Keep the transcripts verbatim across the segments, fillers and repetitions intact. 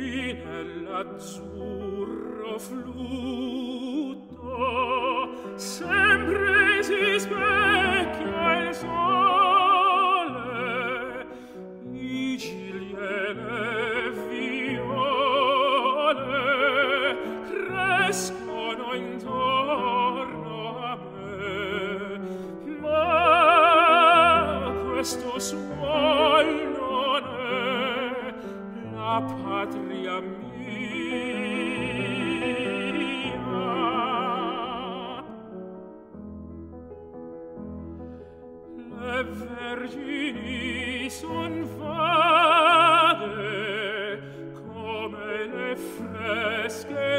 nell'azzurro flutto sempre si specchia il sole, i cigli e le viole crescono intorno a me, ma questo suol non è la patria mia. Le vergini son vaghe come le fresche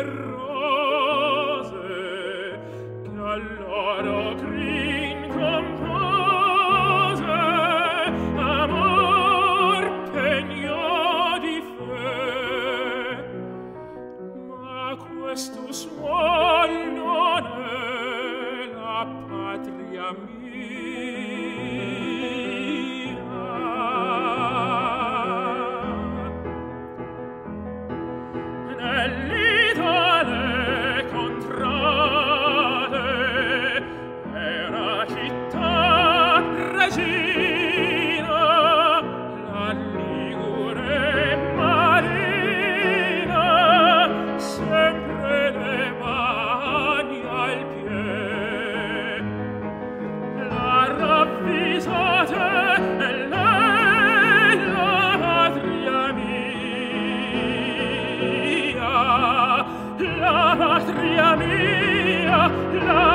rose che a loro crin compose amor pegno di fe, ma questo suol non è la patria mia. Nell'Italia contrade era città regina, la Ligure marina, sempre le mani al piede, la ravvisate e lei la patria mia, la patria mia, la